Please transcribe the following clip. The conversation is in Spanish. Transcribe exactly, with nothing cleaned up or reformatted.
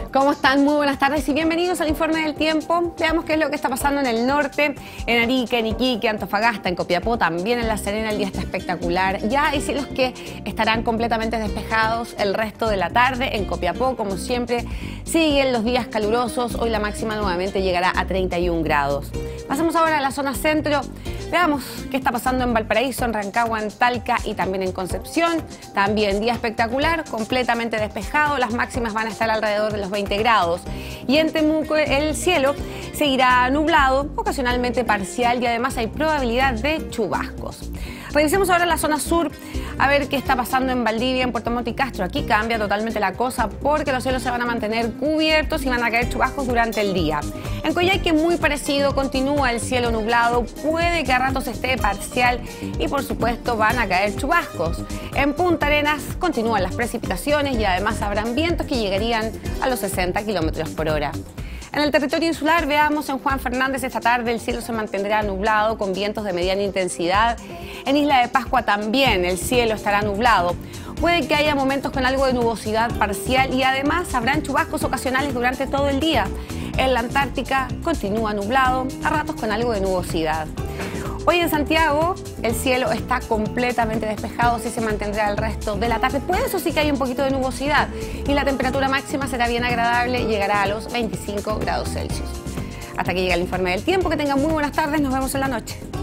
¿Cómo están? Muy buenas tardes y bienvenidos al informe del tiempo. Veamos qué es lo que está pasando en el norte, en Arica, en Iquique, Antofagasta, en Copiapó, también en La Serena. El día está espectacular. Ya hay cielos que estarán completamente despejados el resto de la tarde. En Copiapó, como siempre, siguen los días calurosos. Hoy la máxima nuevamente llegará a treinta y un grados. Pasamos ahora a la zona centro. Veamos qué está pasando en Valparaíso, en Rancagua, en Talca y también en Concepción. También día espectacular, completamente despejado. Las máximas van a estar alrededor de los veinte grados. Y en Temuco el cielo seguirá nublado, ocasionalmente parcial y además hay probabilidad de chubascos. Revisemos ahora la zona sur, a ver qué está pasando en Valdivia, en Puerto Montt y Castro. Aquí cambia totalmente la cosa porque los cielos se van a mantener cubiertos y van a caer chubascos durante el día. En Coyhaique muy parecido, continúa el cielo nublado, puede que a ratos esté parcial y por supuesto van a caer chubascos. En Punta Arenas continúan las precipitaciones y además habrán vientos que llegarían a los sesenta kilómetros por hora. En el territorio insular, veamos en Juan Fernández esta tarde el cielo se mantendrá nublado con vientos de mediana intensidad. En Isla de Pascua también el cielo estará nublado. Puede que haya momentos con algo de nubosidad parcial y además habrán chubascos ocasionales durante todo el día. En la Antártica continúa nublado, a ratos con algo de nubosidad. Hoy en Santiago el cielo está completamente despejado, así se mantendrá el resto de la tarde. Puede, eso sí que hay un poquito de nubosidad y la temperatura máxima será bien agradable, llegará a los veinticinco grados Celsius. Hasta que llegue el informe del tiempo, que tengan muy buenas tardes, nos vemos en la noche.